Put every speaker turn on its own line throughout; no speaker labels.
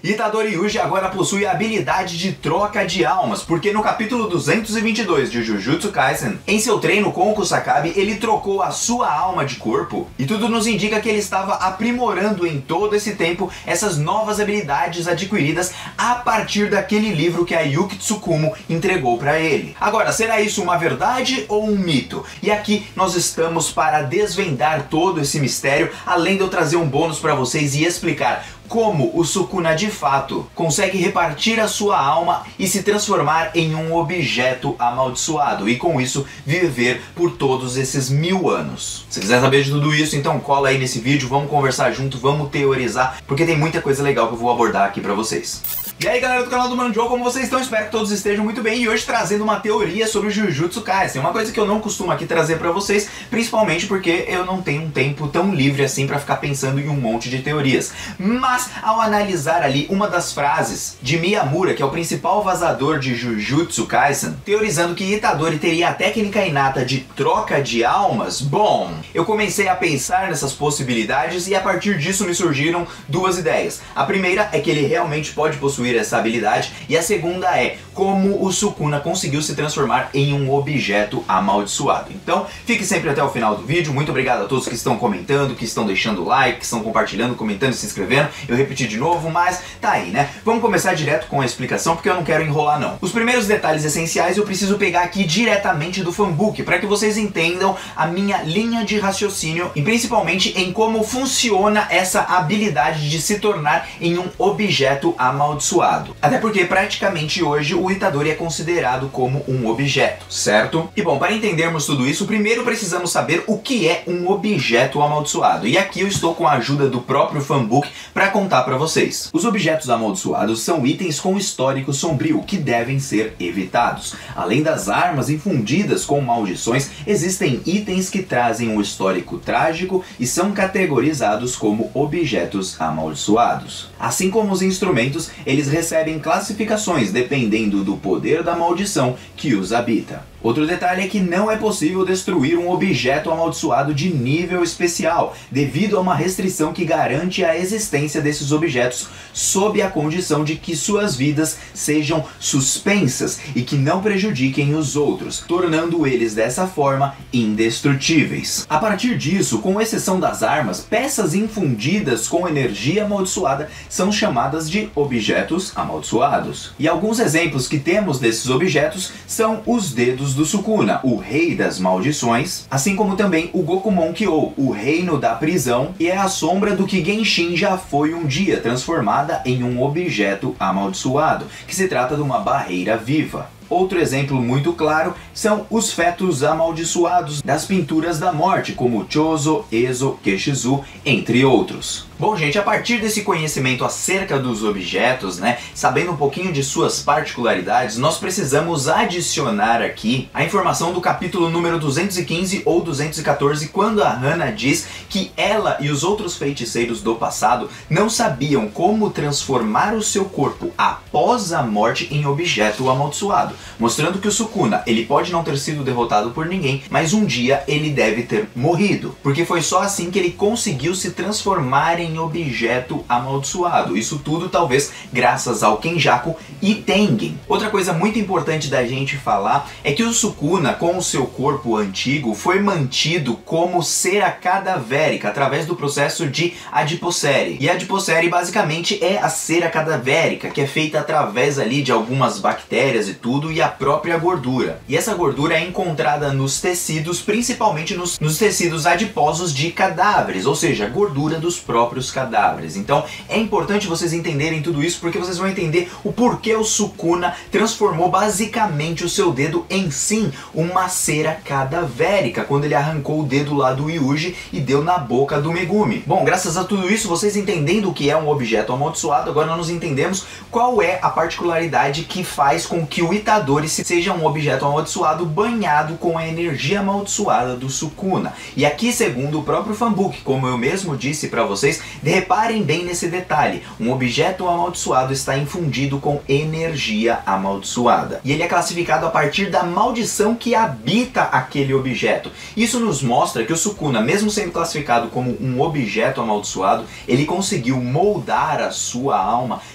Itadori Yuji agora possui a habilidade de troca de almas, porque no capítulo 222 de Jujutsu Kaisen, em seu treino com o Kusakabe, ele trocou a sua alma de corpo, e tudo nos indica que ele estava aprimorando em todo esse tempo essas novas habilidades adquiridas a partir daquele livro que a Yuki Tsukumo entregou para ele. Agora, será isso uma verdade ou um mito? E aqui nós estamos para desvendar todo esse mistério, além de eu trazer um bônus para vocês e explicar como o Sukuna de fato consegue repartir a sua alma e se transformar em um objeto amaldiçoado e com isso viver por todos esses 1000 anos. Se quiser saber de tudo isso, então cola aí nesse vídeo, vamos conversar junto, vamos teorizar, porque tem muita coisa legal que eu vou abordar aqui pra vocês. E aí galera do canal do Mano Joe, como vocês estão? Espero que todos estejam muito bem, e hoje trazendo uma teoria sobre o Jujutsu Kaisen, uma coisa que eu não costumo aqui trazer pra vocês, principalmente porque eu não tenho um tempo tão livre assim pra ficar pensando em um monte de teorias. Mas ao analisar ali uma das frases de Miyamura, que é o principal vazador de Jujutsu Kaisen, teorizando que Itadori teria a técnica inata de troca de almas, bom, eu comecei a pensar nessas possibilidades e a partir disso me surgiram duas ideias. A primeira é que ele realmente pode possuir essa habilidade, e a segunda é como o Sukuna conseguiu se transformar em um objeto amaldiçoado. Então fique sempre até o final do vídeo. Muito obrigado a todos que estão comentando, que estão deixando like, que estão compartilhando, comentando e se inscrevendo. Eu repeti de novo, mas tá aí, né? Vamos começar direto com a explicação, porque eu não quero enrolar não. Os primeiros detalhes essenciais eu preciso pegar aqui diretamente do fanbook, para que vocês entendam a minha linha de raciocínio e principalmente em como funciona essa habilidade de se tornar em um objeto amaldiçoado. Até porque praticamente hoje o Itadori é considerado como um objeto, certo? E bom, para entendermos tudo isso, primeiro precisamos saber o que é um objeto amaldiçoado. E aqui eu estou com a ajuda do próprio fanbook para contar para vocês. Os objetos amaldiçoados são itens com histórico sombrio que devem ser evitados. Além das armas infundidas com maldições, existem itens que trazem um histórico trágico e são categorizados como objetos amaldiçoados. Assim como os instrumentos, eles recebem classificações dependendo do poder da maldição que os habita. Outro detalhe é que não é possível destruir um objeto amaldiçoado de nível especial, devido a uma restrição que garante a existência desses objetos sob a condição de que suas vidas sejam suspensas e que não prejudiquem os outros, tornando eles dessa forma indestrutíveis. A partir disso, com exceção das armas, peças infundidas com energia amaldiçoada são chamadas de objetos amaldiçoados. E alguns exemplos que temos desses objetos são os dedos do Sukuna, o rei das maldições, assim como também o Gokumon Kyo, o reino da prisão, e é a sombra do que Genshin já foi um dia, transformada em um objeto amaldiçoado, que se trata de uma barreira viva. Outro exemplo muito claro são os fetos amaldiçoados das pinturas da morte, como Chozo, Ezo, Keshizu, entre outros. Bom, gente, a partir desse conhecimento acerca dos objetos, né, sabendo um pouquinho de suas particularidades, nós precisamos adicionar aqui a informação do capítulo número 215 ou 214, quando a Hana diz que ela e os outros feiticeiros do passado não sabiam como transformar o seu corpo após a morte em objeto amaldiçoado, mostrando que o Sukuna, ele pode não ter sido derrotado por ninguém, mas um dia ele deve ter morrido, porque foi só assim que ele conseguiu se transformar em objeto amaldiçoado. Isso tudo talvez graças ao Kenjaku e Tengen. Outra coisa muito importante da gente falar é que o Sukuna, com o seu corpo antigo, foi mantido como cera cadavérica através do processo de adipocere. E a adipocere basicamente é a cera cadavérica, que é feita através ali de algumas bactérias e tudo, e a própria gordura. E essa gordura é encontrada nos tecidos, principalmente nos tecidos adiposos de cadáveres, ou seja, gordura dos próprios cadáveres. Então é importante vocês entenderem tudo isso, porque vocês vão entender o porquê o Sukuna transformou basicamente o seu dedo em sim uma cera cadavérica, quando ele arrancou o dedo lá do Yuji e deu na boca do Megumi. Bom, graças a tudo isso, vocês entendendo o que é um objeto amaldiçoado, agora nós entendemos qual é a particularidade que faz com que o Itadori seja um objeto amaldiçoado banhado com a energia amaldiçoada do Sukuna. E aqui, segundo o próprio fanbook, como eu mesmo disse para vocês, reparem bem nesse detalhe: um objeto amaldiçoado está infundido com energia amaldiçoada, e ele é classificado a partir da maldição que habita aquele objeto. Isso nos mostra que o Sukuna, mesmo sendo classificado como um objeto amaldiçoado, ele conseguiu moldar a sua alma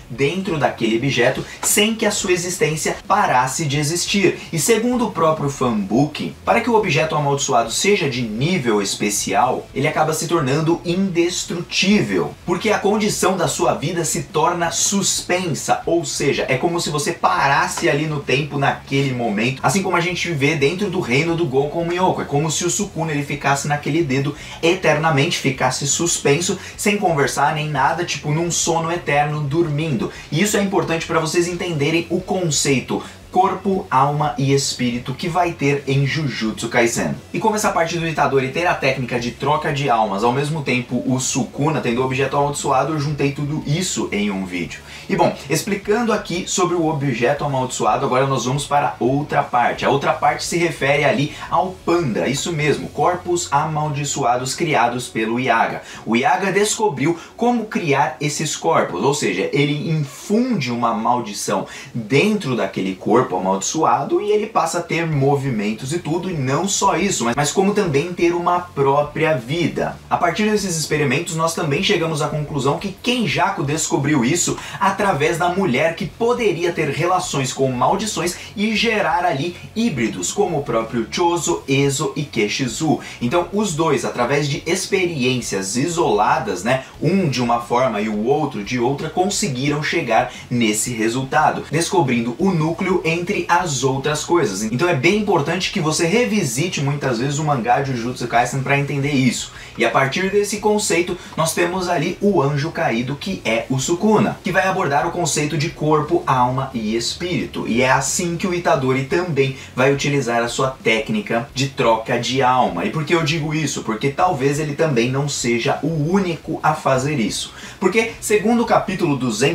dentro daquele objeto sem que a sua existência parasse de existir. E segundo o próprio fanbook, para que o objeto amaldiçoado seja de nível especial, ele acaba se tornando indestrutível, porque a condição da sua vida se torna suspensa, ou seja, é como se você parasse ali no tempo naquele momento, assim como a gente vê dentro do reino do Gonkou Myoko. É como se o Sukuna ele ficasse naquele dedo eternamente, ficasse suspenso, sem conversar nem nada, tipo num sono eterno, dormindo. E isso é importante para vocês entenderem o conceito corpo, alma e espírito que vai ter em Jujutsu Kaisen. E como essa parte do Itadori ter a técnica de troca de almas, ao mesmo tempo o Sukuna tendo o objeto amaldiçoado, eu juntei tudo isso em um vídeo. E bom, explicando aqui sobre o objeto amaldiçoado, agora nós vamos para outra parte. A outra parte se refere ali ao Panda, isso mesmo, corpos amaldiçoados criados pelo Yaga. O Yaga descobriu como criar esses corpos, ou seja, ele infunde uma maldição dentro daquele corpo amaldiçoado e ele passa a ter movimentos e tudo, e não só isso, mas como também ter uma própria vida. A partir desses experimentos nós também chegamos à conclusão que Kenjaku descobriu isso através da mulher que poderia ter relações com maldições e gerar ali híbridos, como o próprio Chozo, Ezo e Keshizu. Então os dois, através de experiências isoladas, né, um de uma forma e o outro de outra, conseguiram chegar nesse resultado, descobrindo o núcleo entre as outras coisas. Então é bem importante que você revisite muitas vezes o mangá de Jujutsu Kaisen para entender isso. E a partir desse conceito nós temos ali o anjo caído, que é o Sukuna, que vai abordar o conceito de corpo, alma e espírito. E é assim que o Itadori também vai utilizar a sua técnica de troca de alma. E por que eu digo isso? Porque talvez ele também não seja o único a fazer isso. Porque segundo o capítulo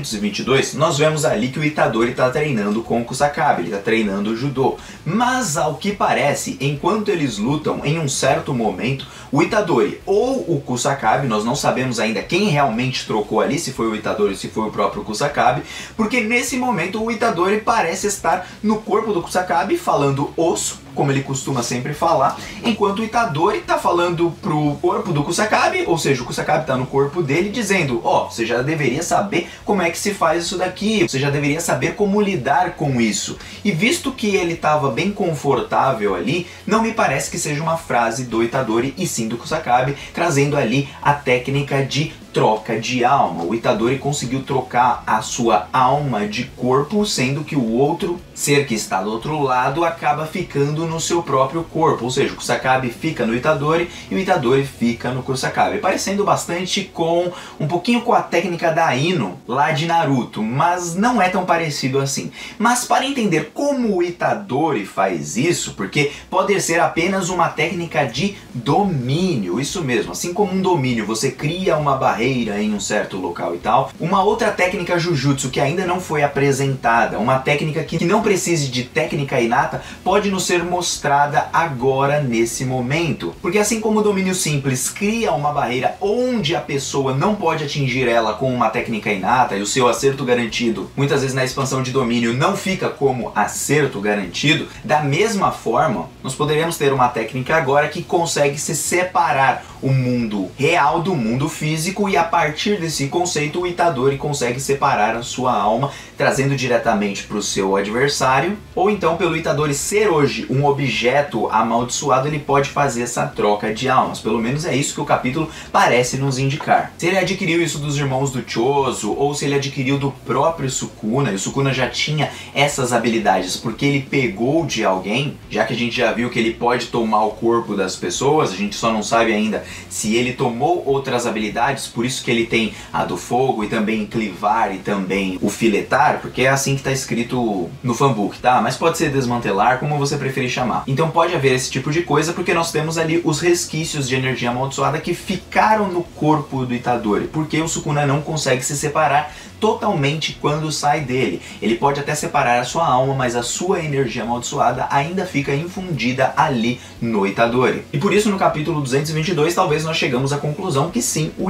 222, nós vemos ali que o Itadori está treinando com o Kusakabe, ele está treinando o judô. Mas ao que parece, enquanto eles lutam, em um certo momento, o Itadori ou o Kusakabe, nós não sabemos ainda quem realmente trocou ali, se foi o Itadori ou se foi o próprio Kusakabe, porque nesse momento o Itadori parece estar no corpo do Kusakabe falando osso, como ele costuma sempre falar, enquanto o Itadori está falando pro corpo do Kusakabe, ou seja, o Kusakabe está no corpo dele dizendo, ó, você já deveria saber como é que se faz isso daqui, você já deveria saber como lidar com isso. E visto que ele estava bem confortável ali, não me parece que seja uma frase do Itadori e sim do Kusakabe, trazendo ali a técnica de troca de alma. O Itadori conseguiu trocar a sua alma de corpo, sendo que o outro ser que está do outro lado acaba ficando no seu próprio corpo, ou seja, o Kusakabe fica no Itadori e o Itadori fica no Kusakabe, parecendo bastante com um pouquinho com a técnica da Ino lá de Naruto, mas não é tão parecido assim. Mas para entender como o Itadori faz isso, porque pode ser apenas uma técnica de domínio, isso mesmo, assim como um domínio, você cria uma barreira em um certo local e tal. Uma outra técnica Jujutsu que ainda não foi apresentada, uma técnica que não precise de técnica inata, pode nos ser mostrada agora nesse momento. Porque assim como o domínio simples cria uma barreira onde a pessoa não pode atingir ela com uma técnica inata e o seu acerto garantido, muitas vezes na expansão de domínio não fica como acerto garantido, da mesma forma, nós poderíamos ter uma técnica agora que consegue se separar o mundo real do mundo físico e a partir desse conceito o Itadori consegue separar a sua alma, trazendo diretamente para o seu adversário, ou então pelo Itadori ser hoje um objeto amaldiçoado, ele pode fazer essa troca de almas. Pelo menos é isso que o capítulo parece nos indicar. Se ele adquiriu isso dos irmãos do Chozo, ou se ele adquiriu do próprio Sukuna, e o Sukuna já tinha essas habilidades porque ele pegou de alguém, já que a gente já viu que ele pode tomar o corpo das pessoas, a gente só não sabe ainda se ele tomou outras habilidades, por isso que ele tem a do fogo e também clivar e também o filetar, porque é assim que está escrito no fanbook, tá? Mas pode ser desmantelar, como você preferir chamar. Então pode haver esse tipo de coisa porque nós temos ali os resquícios de energia amaldiçoada que ficaram no corpo do Itadori, porque o Sukuna não consegue se separar totalmente quando sai dele. Ele pode até separar a sua alma, mas a sua energia amaldiçoada ainda fica infundida ali no Itadori. E por isso no capítulo 222 talvez nós chegamos à conclusão que sim, o Itadori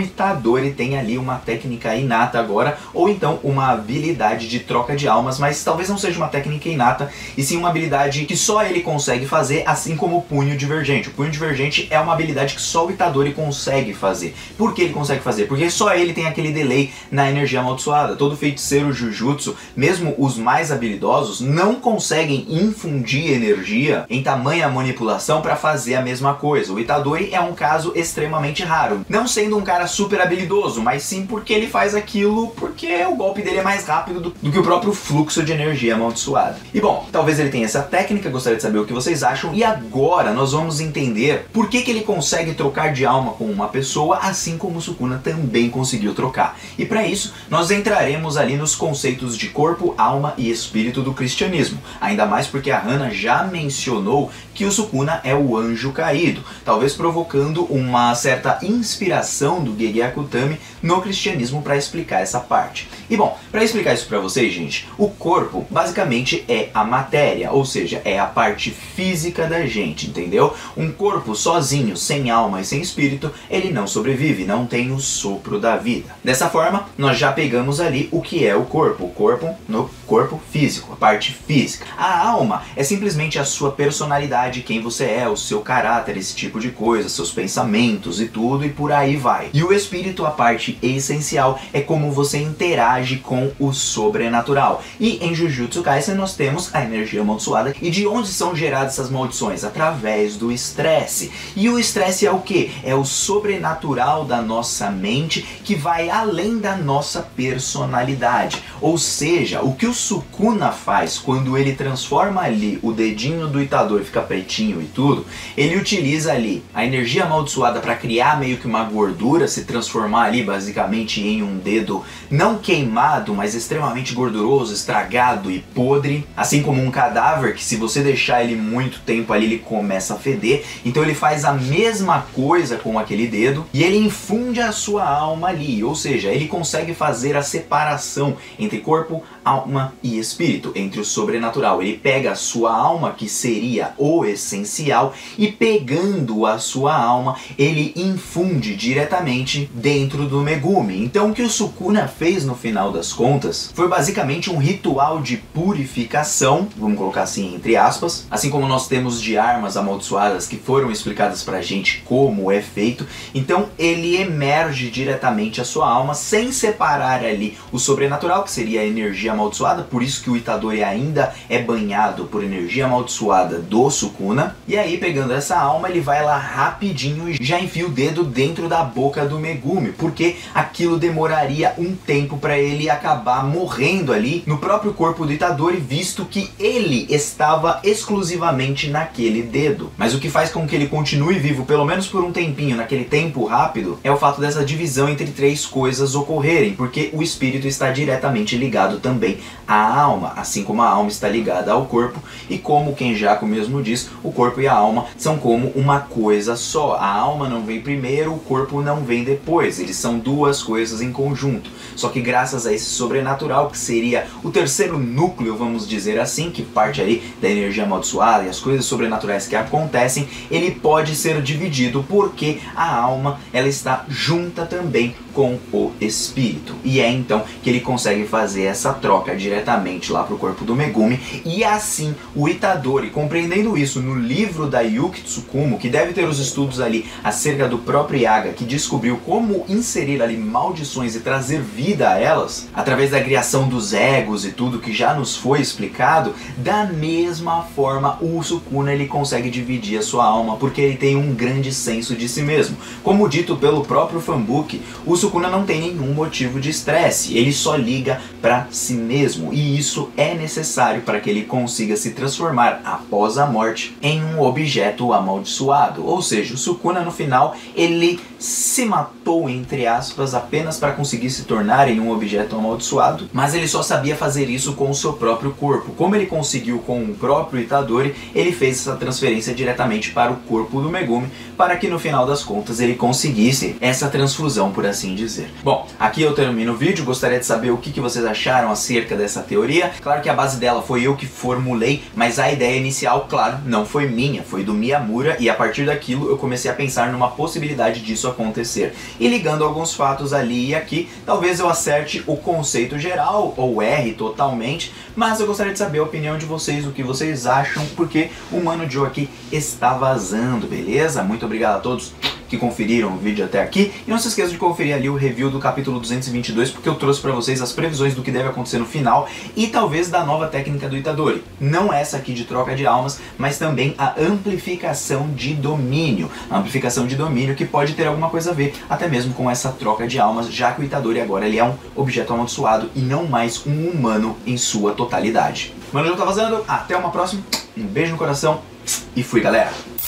Itadori tem ali uma técnica inata agora, ou então uma habilidade de troca de almas, mas talvez não seja uma técnica inata, e sim uma habilidade que só ele consegue fazer, assim como o punho divergente. O punho divergente é uma habilidade que só o Itadori consegue fazer. Por que ele consegue fazer? Porque só ele tem aquele delay na energia amaldiçoada. Todo feiticeiro Jujutsu, mesmo os mais habilidosos, não conseguem infundir energia em tamanha manipulação para fazer a mesma coisa. O Itadori é um caso extremamente raro, não sendo um cara super habilidoso, mas sim porque ele faz aquilo porque o golpe dele é mais rápido do que o próprio fluxo de energia amaldiçoada. E bom, talvez ele tenha essa técnica, gostaria de saber o que vocês acham, e agora nós vamos entender por que ele consegue trocar de alma com uma pessoa, assim como o Sukuna também conseguiu trocar. E para isso, nós entraremos ali nos conceitos de corpo, alma e espírito do cristianismo, ainda mais porque a Hana já mencionou que o Sukuna é o anjo caído, talvez provocando uma certa inspiração do Gege Akutami no cristianismo para explicar essa parte. E bom, para explicar isso para vocês, gente, o corpo basicamente é a matéria, ou seja, é a parte física da gente, entendeu? Um corpo sozinho, sem alma e sem espírito, ele não sobrevive, não tem o sopro da vida. Dessa forma, nós já pegamos ali o que é o corpo no corpo físico, a parte física. A alma é simplesmente a sua personalidade, quem você é, o seu caráter, esse tipo de coisa, seus pensamentos e tudo, e por aí vai. E o espírito, a parte essencial, é como você interage com o sobrenatural. E em Jujutsu Kaisen nós temos a energia amaldiçoada. E de onde são geradas essas maldições? Através do estresse. E o estresse é o que? É o sobrenatural da nossa mente que vai além da nossa personalidade. Ou seja, o que o Sukuna faz quando ele transforma ali o dedinho do Itadori, fica pretinho e tudo, ele utiliza ali a energia amaldiçoada para criar meio que uma gordura, se transformar ali basicamente em um dedo não queimado, mas extremamente gorduroso, estragado e podre, assim como um cadáver que se você deixar ele muito tempo ali ele começa a feder. Então ele faz a mesma coisa com aquele dedo e ele infunde a sua alma ali, ou seja, ele consegue fazer a separação entre corpo, alma e espírito, entre o sobrenatural. Ele pega a sua alma, que seria o essencial, e pegando a sua alma, ele infunde diretamente dentro do Megumi. Então o que o Sukuna fez no final das contas foi basicamente um ritual de purificação, vamos colocar assim entre aspas, assim como nós temos de armas amaldiçoadas que foram explicadas pra gente como é feito. Então ele emerge diretamente a sua alma sem separar ali o sobrenatural, que seria a energia amaldiçoada, por isso que o Itadori ainda é banhado por energia amaldiçoada do Sukuna. E aí, pegando essa alma, ele vai lá rapidinho e já enfia o dedo dentro da boca do Megumi, porque aquilo demoraria um tempo para ele acabar morrendo ali no próprio corpo do Itadori, visto que ele estava exclusivamente naquele dedo. Mas o que faz com que ele continue vivo, pelo menos por um tempinho, naquele tempo rápido, é o fato dessa divisão entre três coisas ocorrerem, porque o espírito está diretamente ligado também à alma, assim como a alma está ligada ao corpo, e como o Kenjaku mesmo diz, o corpo e a alma são como uma coisa só. A alma não vem primeiro, o corpo não vem depois, eles são duas coisas em conjunto. Só que graças a esse sobrenatural, que seria o terceiro núcleo, vamos dizer assim, que parte aí da energia amaldiçoada e as coisas sobrenaturais que acontecem, ele pode ser dividido porque a alma, ela está junta também com o espírito. E é então que ele consegue fazer essa troca diretamente lá pro corpo do Megumi. E assim, o Itadori, compreendendo isso no livro da Yuki Tsukumo, que deve ter os estudos ali acerca do próprio Yaga, que descobriu como inserir ali maldições e trazer vida a elas, através da criação dos egos e tudo que já nos foi explicado, da mesma forma o Sukuna ele consegue dividir a sua alma, porque ele tem um grande senso de si mesmo. Como dito pelo próprio Fambuki, o Sukuna não tem nenhum motivo de estresse, ele só liga para si mesmo, e isso é necessário para que ele consiga se transformar após a morte em um objeto amaldiçoado. Ou seja, o Sukuna no final ele se matou, entre aspas, apenas para conseguir se tornar em um objeto amaldiçoado, mas ele só sabia fazer isso com o seu próprio corpo. Como ele conseguiu com o próprio Itadori, ele fez essa transferência diretamente para o corpo do Megumi, para que no final das contas ele conseguisse essa transfusão, por assim dizer. Bom, aqui eu termino o vídeo, gostaria de saber o que vocês acharam acerca dessa teoria. Claro que a base dela foi eu que formulei, mas a ideia inicial, claro, não foi minha, foi do Miyamura, e a partir daquilo eu comecei a pensar numa possibilidade disso acontecer. e ligando alguns fatos ali e aqui, talvez eu acerte o conceito geral ou erre totalmente, mas eu gostaria de saber a opinião de vocês, o que vocês acham, porque o Mano Joe aqui está vazando, beleza? Muito obrigado a todos que conferiram o vídeo até aqui, e não se esqueça de conferir ali o review do capítulo 222, porque eu trouxe pra vocês as previsões do que deve acontecer no final e talvez da nova técnica do Itadori. Não essa aqui de troca de almas, mas também a amplificação de domínio. A amplificação de domínio que pode ter alguma coisa a ver até mesmo com essa troca de almas, já que o Itadori agora ele é um objeto amaldiçoado e não mais um humano em sua totalidade. Mano Joe tá vazando, até uma próxima, um beijo no coração e fui, galera!